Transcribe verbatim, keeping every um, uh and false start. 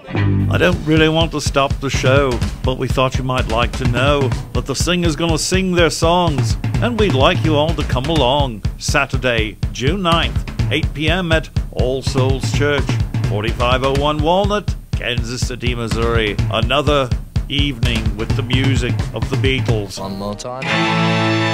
I don't really want to stop the show, but we thought you might like to know that the singer's gonna sing their songs, and we'd like you all to come along. Saturday, June ninth, eight p m at All Souls Church, forty-five oh one Walnut, Kansas City, Missouri. Another evening with the music of the Beatles. One more time.